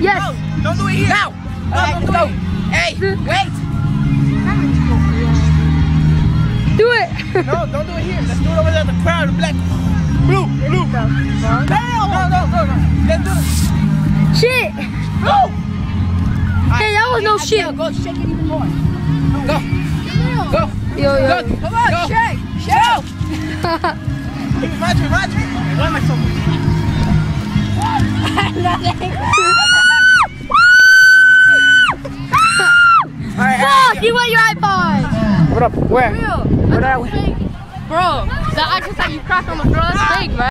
Yes. No, don't do it here. Now. No, don't do it. Hey, wait. Do it. No, don't do it here. Let's do it over there. The crowd, the black. Blue. No. Let's do it. Shit. Blue. Hey, that was no shit. Go shake it even more. Go. Yo. Come on, go. Shake. Watch me. Why am I so Nothing. Fuck, you want your iPod. What up? Where? Real. Where are we? Bro, the iPod that you cracked on the floor, that's fake, man.